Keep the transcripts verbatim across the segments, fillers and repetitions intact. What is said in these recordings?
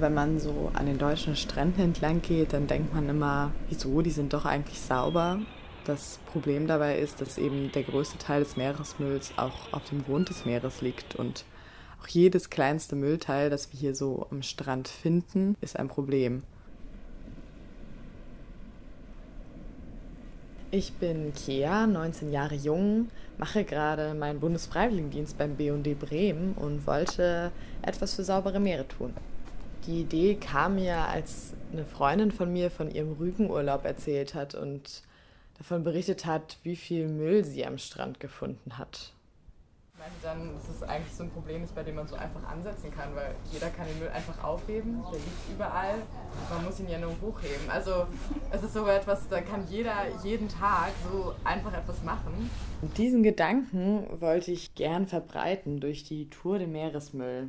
Wenn man so an den deutschen Stränden entlang geht, dann denkt man immer, wieso, die sind doch eigentlich sauber. Das Problem dabei ist, dass eben der größte Teil des Meeresmülls auch auf dem Grund des Meeres liegt und auch jedes kleinste Müllteil, das wir hier so am Strand finden, ist ein Problem. Ich bin Kea, neunzehn Jahre jung, mache gerade meinen Bundesfreiwilligendienst beim B und D Bremen und wollte etwas für saubere Meere tun. Die Idee kam mir, als eine Freundin von mir von ihrem Rügenurlaub erzählt hat und davon berichtet hat, wie viel Müll sie am Strand gefunden hat. Ich meine dann, dass es eigentlich so ein Problem ist, bei dem man so einfach ansetzen kann, weil jeder kann den Müll einfach aufheben, der liegt überall, man muss ihn ja nur hochheben. Also es ist so etwas, da kann jeder jeden Tag so einfach etwas machen. Und diesen Gedanken wollte ich gern verbreiten durch die Tour de Meeresmüll.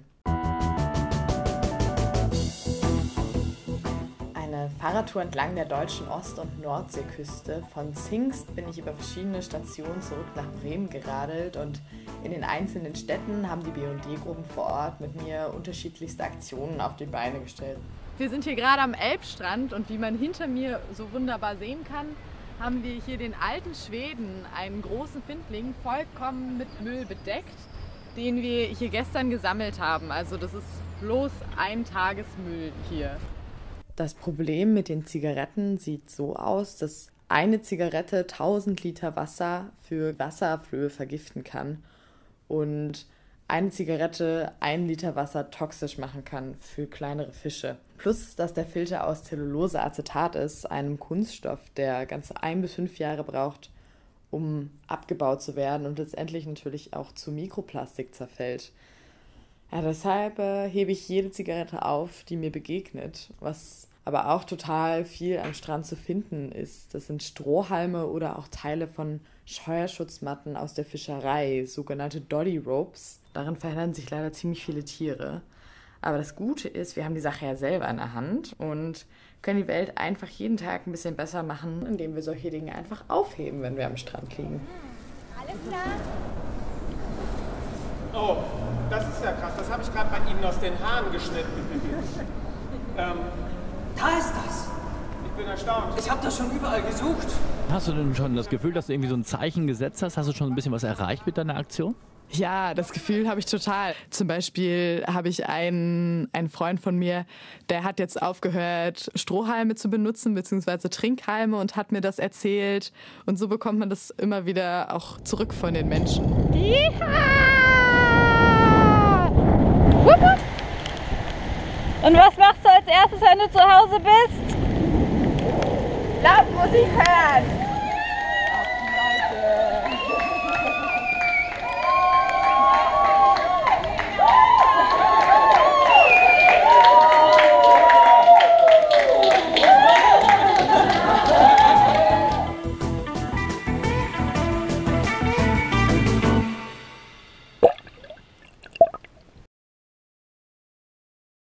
Eine Fahrradtour entlang der deutschen Ost- und Nordseeküste. Von Zingst bin ich über verschiedene Stationen zurück nach Bremen geradelt und in den einzelnen Städten haben die B und D-Gruppen vor Ort mit mir unterschiedlichste Aktionen auf die Beine gestellt. Wir sind hier gerade am Elbstrand und wie man hinter mir so wunderbar sehen kann, haben wir hier den alten Schweden, einen großen Findling, vollkommen mit Müll bedeckt, den wir hier gestern gesammelt haben. Also das ist bloß ein Tagesmüll hier. Das Problem mit den Zigaretten sieht so aus, dass eine Zigarette tausend Liter Wasser für Wasserflöhe vergiften kann und eine Zigarette ein Liter Wasser toxisch machen kann für kleinere Fische. Plus, dass der Filter aus Zelluloseacetat ist, einem Kunststoff, der ganze ein bis fünf Jahre braucht, um abgebaut zu werden und letztendlich natürlich auch zu Mikroplastik zerfällt. Ja, deshalb äh, hebe ich jede Zigarette auf, die mir begegnet. Was aber auch total viel am Strand zu finden ist, das sind Strohhalme oder auch Teile von Scheuerschutzmatten aus der Fischerei, sogenannte Dolly Ropes. Darin verheddern sich leider ziemlich viele Tiere. Aber das Gute ist, wir haben die Sache ja selber in der Hand und können die Welt einfach jeden Tag ein bisschen besser machen, indem wir solche Dinge einfach aufheben, wenn wir am Strand liegen. Alles klar. Oh, das ist ja krass. Das habe ich gerade bei Ihnen aus den Haaren geschnitten. ähm, Da ist das! ich bin erstaunt. Ich habe das schon überall gesucht. Hast du denn schon das Gefühl, dass du irgendwie so ein Zeichen gesetzt hast? Hast du schon ein bisschen was erreicht mit deiner Aktion? Ja, das Gefühl habe ich total. Zum Beispiel habe ich einen, einen Freund von mir, der hat jetzt aufgehört, Strohhalme zu benutzen, beziehungsweise Trinkhalme und hat mir das erzählt. Und so bekommt man das immer wieder auch zurück von den Menschen. Und was machst du als erstes, wenn du zu Hause bist? Laut Musik hören!